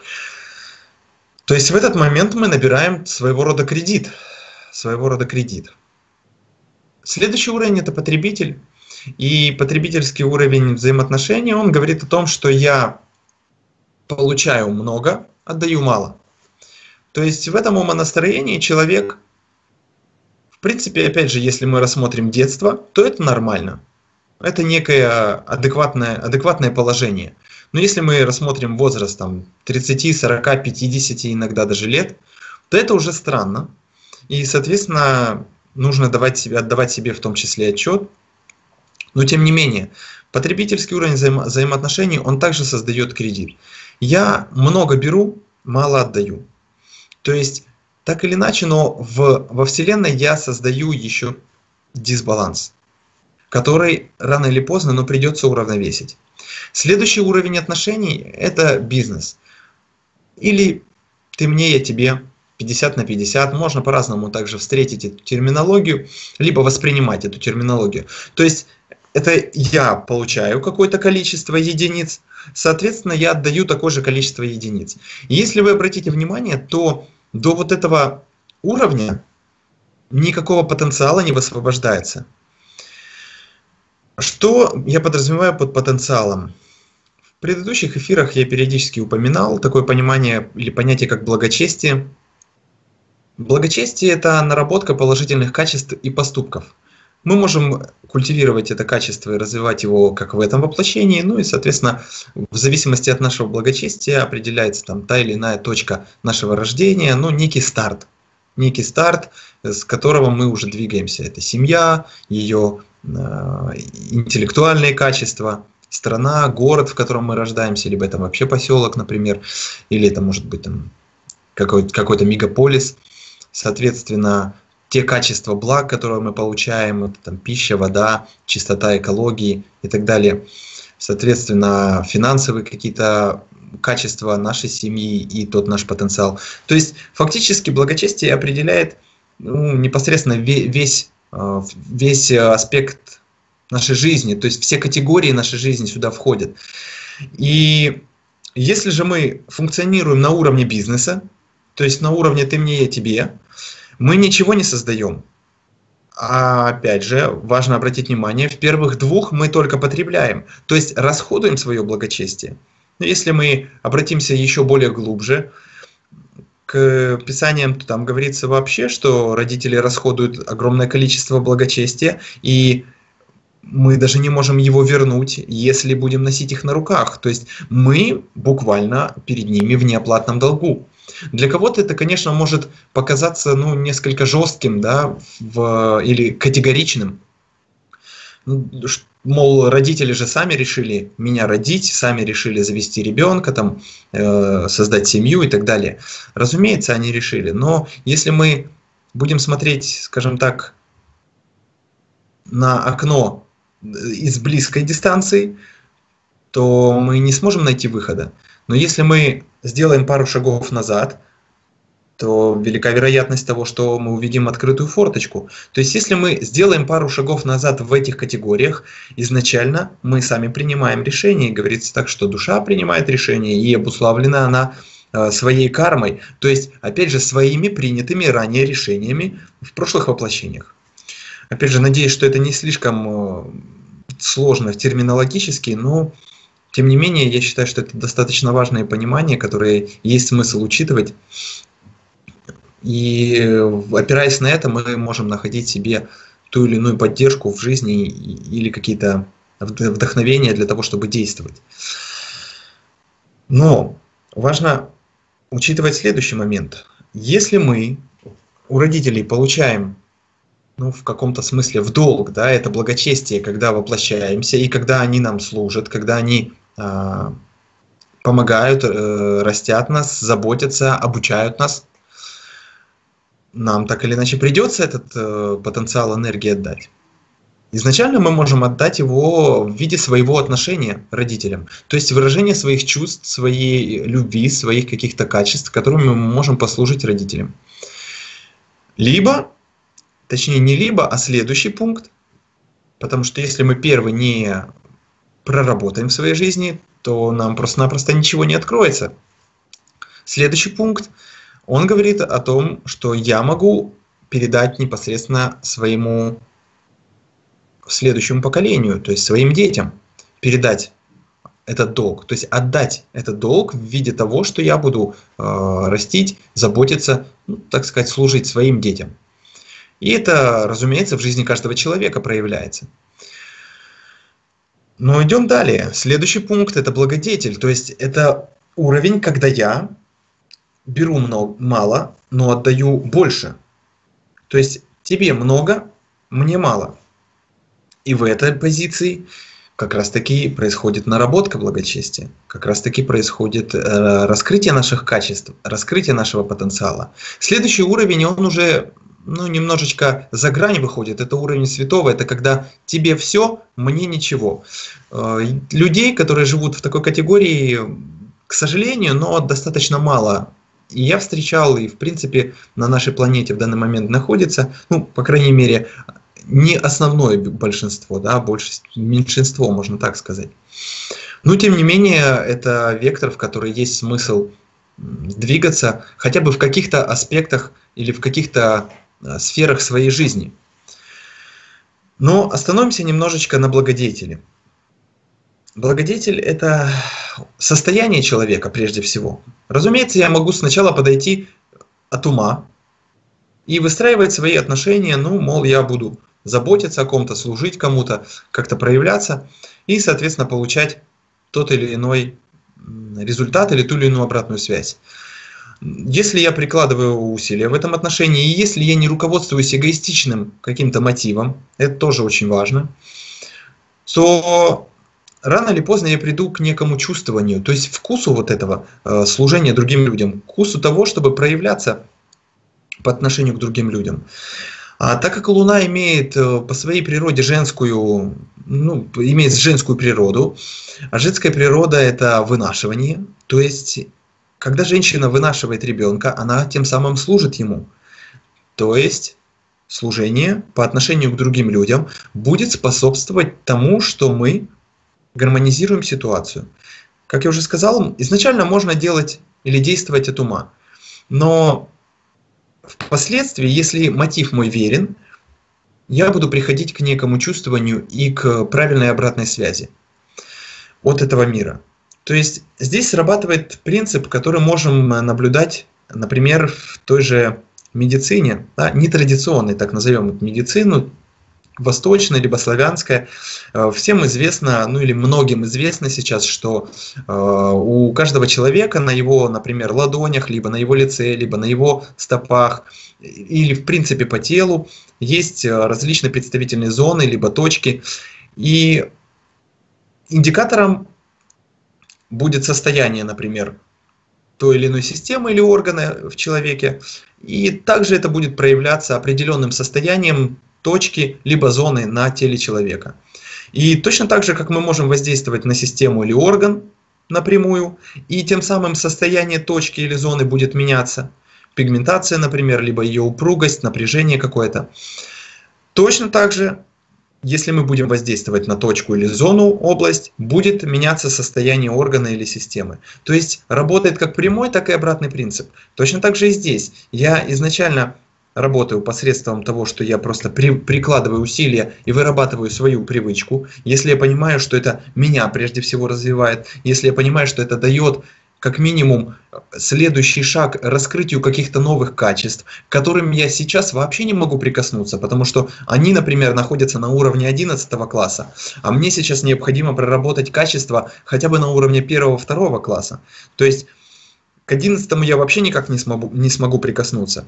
Speaker 4: То есть в этот момент мы набираем своего рода кредит. Следующий уровень – это потребитель. И потребительский уровень взаимоотношений, он говорит о том, что я получаю много, отдаю мало. То есть в этом умонастроении человек В принципе, опять же, если мы рассмотрим детство, то это нормально. Это некое адекватное положение. Но если мы рассмотрим возраст там, 30, 40, 50, иногда даже лет, то это уже странно. И, соответственно, нужно отдавать себе в том числе отчет. Но, тем не менее, потребительский уровень взаимоотношений, он также создает кредит. Я много беру, мало отдаю. То есть, так или иначе, но во Вселенной я создаю еще дисбаланс, который рано или поздно, но придется уравновесить. Следующий уровень отношений – это бизнес. Или ты мне, я тебе, 50 на 50. Можно по-разному также встретить эту терминологию, либо воспринимать эту терминологию. То есть, это я получаю какое-то количество единиц, соответственно, я отдаю такое же количество единиц. И если вы обратите внимание, то до вот этого уровня никакого потенциала не высвобождается. Что я подразумеваю под потенциалом? В предыдущих эфирах я периодически упоминал такое понимание или понятие, как благочестие. Благочестие – это наработка положительных качеств и поступков. Мы можем культивировать это качество и развивать его как в этом воплощении, ну и, соответственно, в зависимости от нашего благочестия определяется там та или иная точка нашего рождения, ну, некий старт, с которого мы уже двигаемся. Это семья, ее интеллектуальные качества, страна, город, в котором мы рождаемся, либо это вообще поселок, например, или это может быть там какой-то мегаполис. Соответственно, те качества благ, которые мы получаем, это там пища, вода, чистота экологии и так далее. Соответственно, финансовые какие-то качества нашей семьи и тот наш потенциал. То есть, фактически, благочестие определяет непосредственно весь аспект нашей жизни, то есть все категории нашей жизни сюда входят. И если же мы функционируем на уровне бизнеса, то есть на уровне ты мне, я тебе, мы ничего не создаем. А опять же, важно обратить внимание, в первых двух мы только потребляем, то есть расходуем свое благочестие. Но если мы обратимся еще более глубже к писаниям, то там говорится вообще, что родители расходуют огромное количество благочестия, и мы даже не можем его вернуть, если будем носить их на руках. То есть мы буквально перед ними в неоплатном долгу. Для кого-то это, конечно, может показаться несколько жестким, да, или категоричным. Мол, родители же сами решили меня родить, сами решили завести ребенка, там, создать семью и так далее. Разумеется, они решили. Но если мы будем смотреть, скажем так, на окно из близкой дистанции, то мы не сможем найти выхода. Но если мы сделаем пару шагов назад, то велика вероятность того, что мы увидим открытую форточку. То есть, если мы сделаем пару шагов назад в этих категориях, изначально мы сами принимаем решение. И говорится так, что душа принимает решение, и обуславлена она своей кармой. То есть, опять же, своими принятыми ранее решениями в прошлых воплощениях. Опять же, надеюсь, что это не слишком сложно терминологически, но тем не менее, я считаю, что это достаточно важное понимание, которое есть смысл учитывать. И опираясь на это, мы можем находить себе ту или иную поддержку в жизни или какие-то вдохновения для того, чтобы действовать. Но важно учитывать следующий момент. Если мы у родителей получаем в каком-то смысле в долг, да, это благочестие, когда воплощаемся, и когда они нам служат, когда они помогают, растят нас, заботятся, обучают нас, нам так или иначе придется этот потенциал энергии отдать. Изначально мы можем отдать его в виде своего отношения к родителям, то есть выражение своих чувств, своей любви, своих каких-то качеств, которыми мы можем послужить родителям. Либо, точнее не либо, а следующий пункт, потому что если мы первый не проработаем в своей жизни, то нам просто-напросто ничего не откроется. Следующий пункт, он говорит о том, что я могу передать непосредственно своему следующему поколению, то есть своим детям, передать этот долг, то есть отдать этот долг в виде того, что я буду растить, заботиться, так сказать, служить своим детям. И это, разумеется, в жизни каждого человека проявляется. Но идем далее. Следующий пункт – это благодетель. То есть это уровень, когда я беру мало, но отдаю больше. То есть тебе много, мне мало. И в этой позиции как раз таки происходит наработка благочестия. Как раз таки происходит раскрытие наших качеств, раскрытие нашего потенциала. Следующий уровень, он уже немножечко за грань выходит. Это уровень святого. Это когда тебе все, мне ничего. Людей, которые живут в такой категории, к сожалению, но достаточно мало. И я встречал, и в принципе на нашей планете в данный момент находится, по крайней мере, не основное большинство, да, меньшинство, можно так сказать. Но тем не менее, это вектор, в который есть смысл двигаться хотя бы в каких-то аспектах или в каких-то сферах своей жизни. Но остановимся немножечко на благодетеле. Благодетель – это состояние человека прежде всего. Разумеется, я могу сначала подойти от ума и выстраивать свои отношения, мол, я буду заботиться о ком-то, служить кому-то, как-то проявляться и, соответственно, получать тот или иной результат или ту или иную обратную связь. Если я прикладываю усилия в этом отношении, и если я не руководствуюсь эгоистичным каким-то мотивом, это тоже очень важно, то рано или поздно я приду к некому чувствованию, то есть вкусу вот этого служения другим людям, вкусу того, чтобы проявляться по отношению к другим людям. А так как Луна имеет по своей природе имеет женскую природу, а женская природа – это вынашивание, то есть когда женщина вынашивает ребенка, она тем самым служит ему. То есть служение по отношению к другим людям будет способствовать тому, что мы гармонизируем ситуацию. Как я уже сказал, изначально можно делать или действовать от ума. Но впоследствии, если мотив мой верен, я буду приходить к некому чувствованию и к правильной обратной связи от этого мира. То есть здесь срабатывает принцип, который можем наблюдать, например, в той же медицине, да, нетрадиционной, так назовем это, медицину, восточная либо славянская. Всем известно, или многим известно сейчас, что у каждого человека на его, например, ладонях, либо на его лице, либо на его стопах, или в принципе по телу есть различные представительные зоны, либо точки. И индикатором будет состояние, например, той или иной системы или органа в человеке. И также это будет проявляться определенным состоянием точки либо зоны на теле человека. И точно так же, как мы можем воздействовать на систему или орган напрямую, и тем самым состояние точки или зоны будет меняться, пигментация, например, либо ее упругость, напряжение какое-то. Точно так же, если мы будем воздействовать на точку или зону, область, будет меняться состояние органа или системы. То есть работает как прямой, так и обратный принцип. Точно так же и здесь. Я изначально работаю посредством того, что я просто прикладываю усилия и вырабатываю свою привычку. Если я понимаю, что это меня прежде всего развивает, если я понимаю, что это дает как минимум следующий шаг раскрытию каких-то новых качеств, к которым я сейчас вообще не могу прикоснуться, потому что они, например, находятся на уровне 11 класса, а мне сейчас необходимо проработать качество хотя бы на уровне 1-2 класса. То есть к 11 я вообще никак не смогу прикоснуться.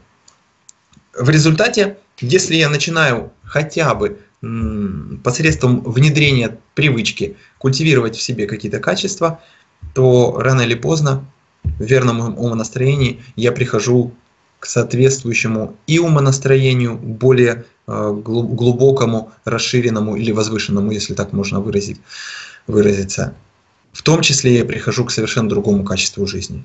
Speaker 4: В результате, если я начинаю хотя бы посредством внедрения привычки культивировать в себе какие-то качества, то рано или поздно в верном умонастроении я прихожу к соответствующему и умонастроению, более глубокому, расширенному или возвышенному, если так можно выразиться. В том числе я прихожу к совершенно другому качеству жизни.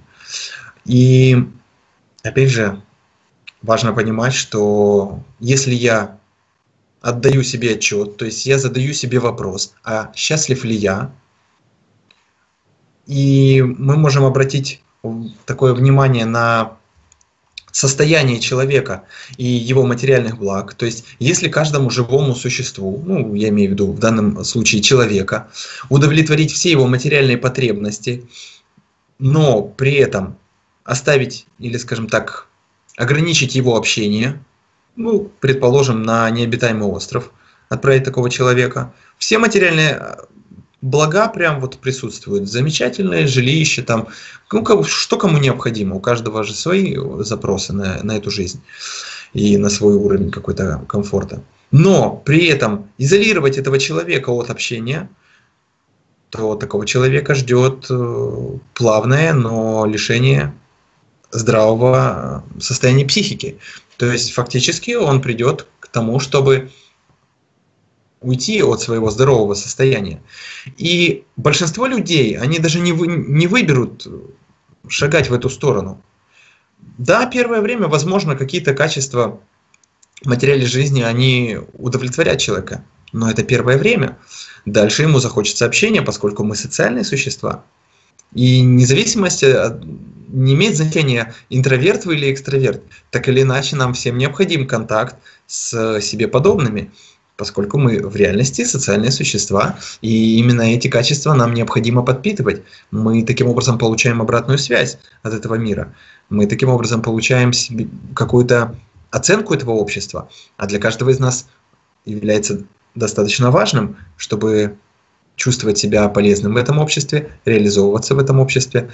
Speaker 4: И опять же, важно понимать, что если я отдаю себе отчет, то есть я задаю себе вопрос, а счастлив ли я? И мы можем обратить такое внимание на состояние человека и его материальных благ. То есть если каждому живому существу, я имею в виду в данном случае человека, удовлетворить все его материальные потребности, но при этом оставить или, скажем так, ограничить его общение, ну, предположим, на необитаемый остров, отправить такого человека. Все материальные блага прям вот присутствуют. Замечательное жилище, там, ну, что кому необходимо. У каждого же свои запросы на эту жизнь и на свой уровень какой-то комфорта. Но при этом изолировать этого человека от общения, то такого человека ждет плавное, но лишение здравого состояния психики. То есть фактически он придет к тому, чтобы уйти от своего здорового состояния. И большинство людей, они даже не выберут шагать в эту сторону. Да, первое время, возможно, какие-то качества материальной жизни, они удовлетворят человека. Но это первое время. Дальше ему захочется общения, поскольку мы социальные существа. И независимость не имеет значения, интроверт вы или экстраверт. Так или иначе, нам всем необходим контакт с себе подобными, поскольку мы в реальности социальные существа, и именно эти качества нам необходимо подпитывать. Мы таким образом получаем обратную связь от этого мира. Мы таким образом получаем какую-то оценку этого общества. А для каждого из нас является достаточно важным, чтобы чувствовать себя полезным в этом обществе, реализовываться в этом обществе.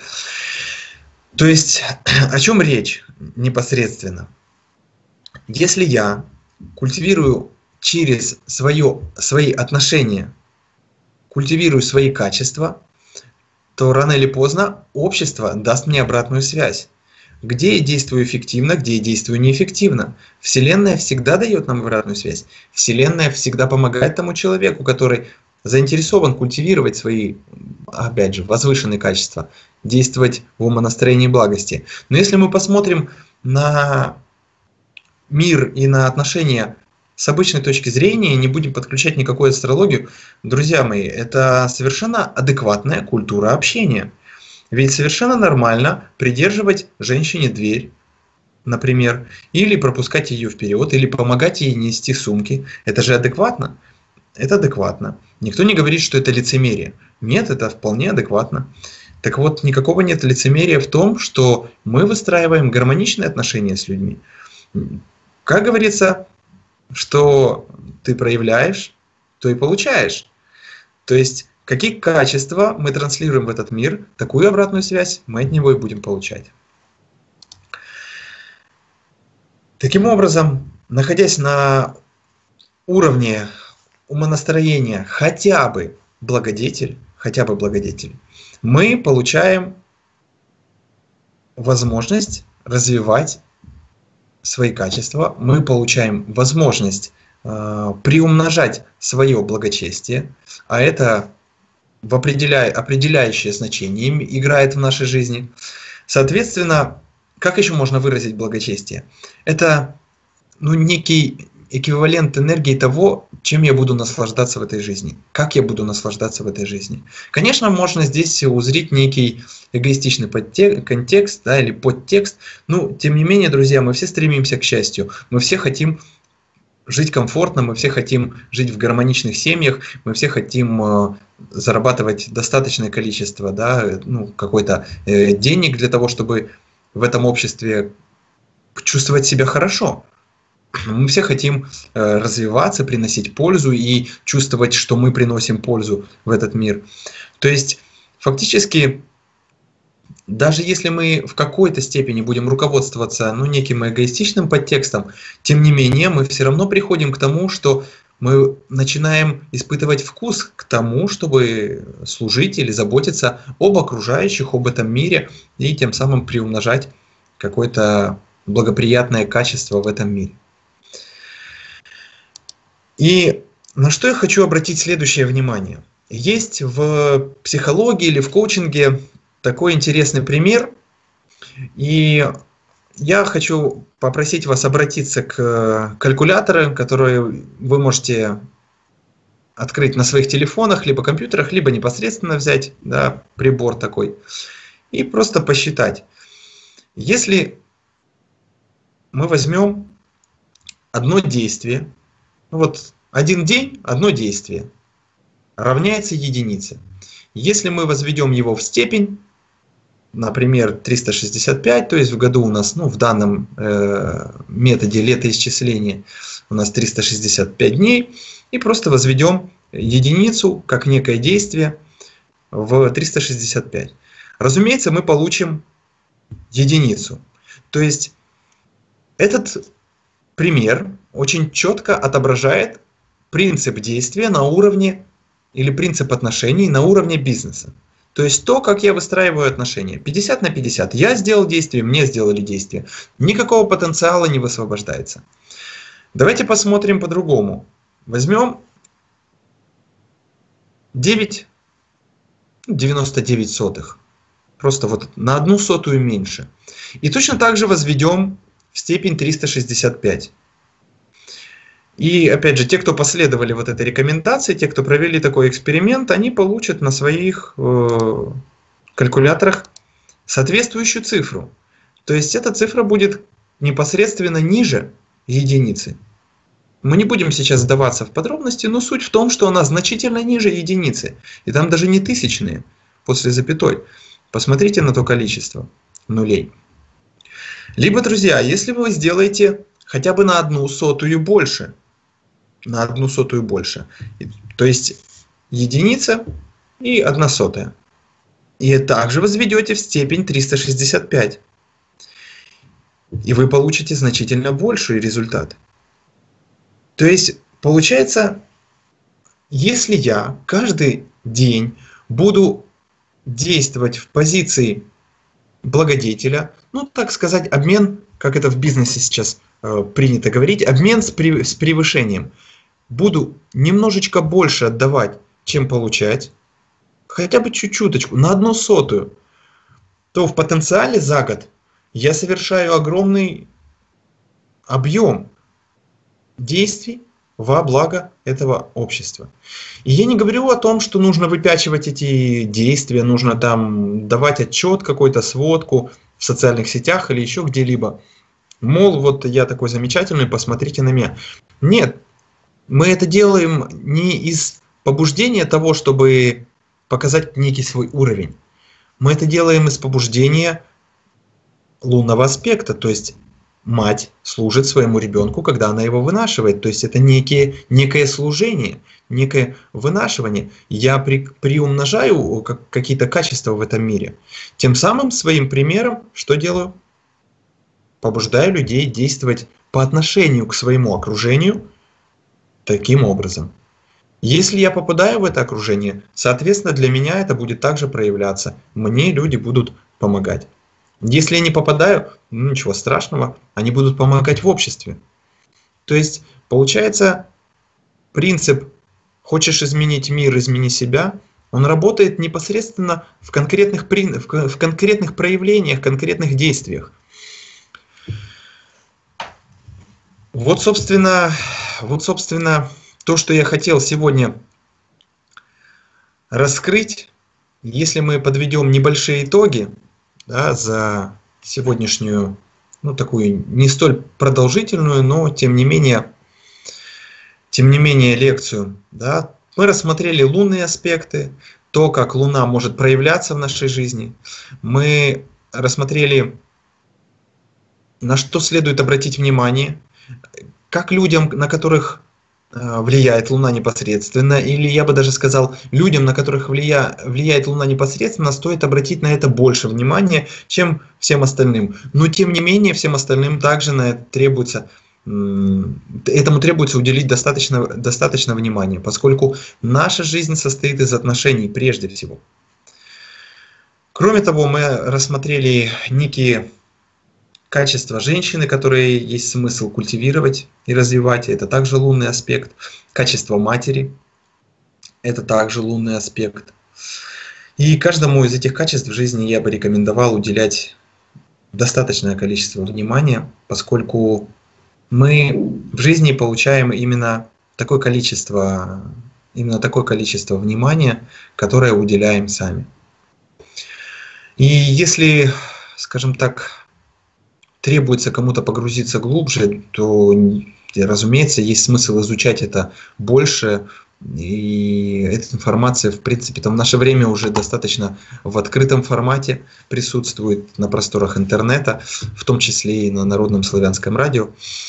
Speaker 4: То есть о чем речь непосредственно? Если я культивирую через свои отношения, культивирую свои качества, то рано или поздно общество даст мне обратную связь. Где я действую эффективно, где я действую неэффективно. Вселенная всегда дает нам обратную связь. Вселенная всегда помогает тому человеку, который заинтересован культивировать свои, опять же, возвышенные качества, действовать в умонастроении благости. Но если мы посмотрим на мир и на отношения с обычной точки зрения, не будем подключать никакую астрологию, друзья мои, это совершенно адекватная культура общения. Ведь совершенно нормально придерживать женщине дверь, например, или пропускать ее вперед, или помогать ей нести сумки. Это же адекватно. Это адекватно. Никто не говорит, что это лицемерие. Нет, это вполне адекватно. Так вот, никакого нет лицемерия в том, что мы выстраиваем гармоничные отношения с людьми. Как говорится, что ты проявляешь, то и получаешь. То есть, какие качества мы транслируем в этот мир, такую обратную связь мы от него и будем получать. Таким образом, находясь на уровне умонастроения хотя бы благодетель, мы получаем возможность развивать свои качества, мы получаем возможность приумножать свое благочестие, а это определяющее значение играет в нашей жизни. Соответственно, как еще можно выразить благочестие? Это некий эквивалент энергии того, чем я буду наслаждаться в этой жизни, как я буду наслаждаться в этой жизни. Конечно, можно здесь узрить некий эгоистичный контекст, да, или подтекст, но тем не менее, друзья, мы все стремимся к счастью, мы все хотим жить комфортно, мы все хотим жить в гармоничных семьях, мы все хотим зарабатывать достаточное количество, да, какой-то денег для того, чтобы в этом обществе чувствовать себя хорошо. Мы все хотим развиваться, приносить пользу и чувствовать, что мы приносим пользу в этот мир. То есть, фактически, даже если мы в какой-то степени будем руководствоваться неким эгоистичным подтекстом, тем не менее мы все равно приходим к тому, что мы начинаем испытывать вкус к тому, чтобы служить или заботиться об окружающих, об этом мире и тем самым приумножать какое-то благоприятное качество в этом мире. И на что я хочу обратить следующее внимание. Есть в психологии или в коучинге такой интересный пример, и я хочу попросить вас обратиться к калькулятору, который вы можете открыть на своих телефонах, либо компьютерах, либо непосредственно взять, да, прибор такой, и просто посчитать. Если мы возьмем одно действие, один день, одно действие равняется единице. Если мы возведем его в степень, например, 365, то есть в году у нас, в данном методе летоисчисления у нас 365 дней, и просто возведем единицу как некое действие в 365. Разумеется, мы получим единицу. То есть этот пример очень четко отображает принцип действия на уровне или принцип отношений на уровне бизнеса. То есть то, как я выстраиваю отношения. 50 на 50. Я сделал действие, мне сделали действие. Никакого потенциала не высвобождается. Давайте посмотрим по-другому. Возьмем 9,99 сотых. Просто вот на 1 сотую меньше. И точно так же возведем в степень 365. И опять же, те, кто последовали вот этой рекомендации, те, кто провели такой эксперимент, они получат на своих калькуляторах соответствующую цифру. То есть эта цифра будет непосредственно ниже единицы. Мы не будем сейчас вдаваться в подробности, но суть в том, что она значительно ниже единицы. И там даже не тысячные после запятой. Посмотрите на то количество нулей. Либо, друзья, если вы сделаете хотя бы на 1 сотую больше, на 1 сотую больше, то есть единица и 1 сотая, и также возведете в степень 365, и вы получите значительно больший результат. То есть получается, если я каждый день буду действовать в позиции благодетеля, так сказать, обмен, как это в бизнесе сейчас принято говорить, обмен с превышением. Буду немножечко больше отдавать, чем получать, хотя бы чуть-чуточку, на 1 сотую, то в потенциале за год я совершаю огромный объем действий во благо этого общества. И я не говорю о том, что нужно выпячивать эти действия, нужно там давать отчет, какую-то сводку в социальных сетях или еще где-либо. Мол, вот я такой замечательный, посмотрите на меня. Нет, мы это делаем не из побуждения того, чтобы показать некий свой уровень. Мы это делаем из побуждения лунного аспекта, то есть мать служит своему ребенку, когда она его вынашивает. То есть это некое служение, некое вынашивание. Я приумножаю какие-то качества в этом мире. Тем самым своим примером что делаю? Побуждаю людей действовать по отношению к своему окружению таким образом. Если я попадаю в это окружение, соответственно, для меня это будет также проявляться. Мне люди будут помогать. Если я не попадаю, ничего страшного, они будут помогать в обществе. То есть, получается, принцип «хочешь изменить мир, измени себя», он работает непосредственно в конкретных проявлениях, конкретных действиях. Вот, собственно, то, что я хотел сегодня раскрыть. Если мы подведем небольшие итоги, да, за сегодняшнюю, такую не столь продолжительную, но тем не менее лекцию, да, мы рассмотрели лунные аспекты, то, как Луна может проявляться в нашей жизни. Мы рассмотрели, на что следует обратить внимание, как людям, на которых влияет Луна непосредственно, или я бы даже сказал, людям, на которых влияет Луна непосредственно, стоит обратить на это больше внимания, чем всем остальным. Но тем не менее, всем остальным также этому требуется уделить достаточно внимания, поскольку наша жизнь состоит из отношений прежде всего. Кроме того, мы рассмотрели некие качества женщины, которые есть смысл культивировать и развивать, это также лунный аспект. Качество матери, это также лунный аспект. И каждому из этих качеств в жизни я бы рекомендовал уделять достаточное количество внимания, поскольку мы в жизни получаем именно такое количество внимания, которое уделяем сами. И если, скажем так, требуется кому-то погрузиться глубже, то, разумеется, есть смысл изучать это больше, И эта информация, в принципе, там в наше время уже достаточно в открытом формате присутствует на просторах интернета, в том числе и на Народном славянском радио.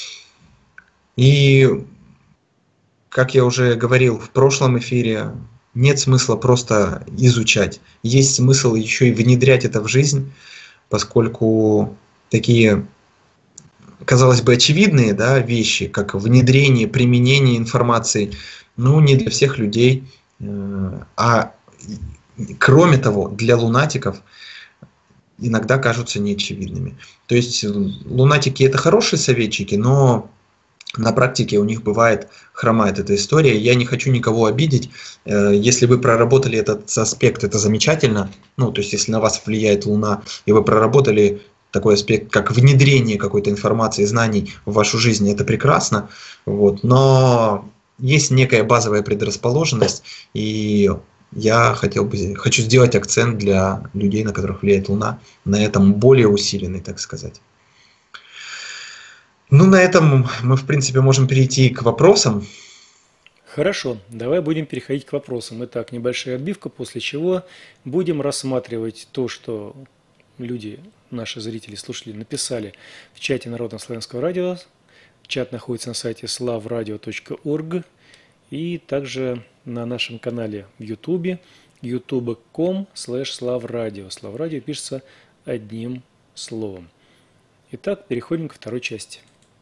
Speaker 4: И, как я уже говорил в прошлом эфире, нет смысла просто изучать. Есть смысл еще и внедрять это в жизнь, поскольку такие, казалось бы, очевидные, да, вещи, как внедрение, применение информации, не для всех людей. А кроме того, для лунатиков иногда кажутся неочевидными. То есть лунатики — это хорошие советчики, но на практике у них бывает хромает эта история. Я не хочу никого обидеть. Если вы проработали этот аспект, это замечательно. То есть если на вас влияет Луна, и вы проработали такой аспект, как внедрение какой-то информации, знаний в вашу жизнь, это прекрасно. Но есть некая базовая предрасположенность, и я хочу сделать акцент для людей, на которых влияет Луна, на этом более усиленный, так сказать. На этом мы, в принципе, можем перейти к вопросам.
Speaker 3: Хорошо, давай будем переходить к вопросам. Итак, небольшая отбивка, после чего будем рассматривать то, что люди, наши зрители, слушатели, написали в чате Народного славянского радио. Чат находится на сайте slavradio.org и также на нашем канале в YouTube, youtube.com/slavradio. Slavradio пишется одним словом. Итак, переходим ко второй части.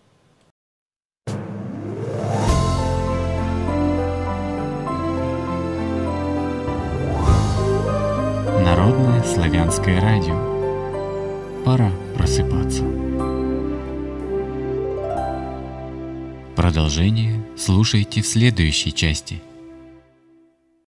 Speaker 1: Народное славянское радио. Пора просыпаться. Продолжение слушайте в следующей части.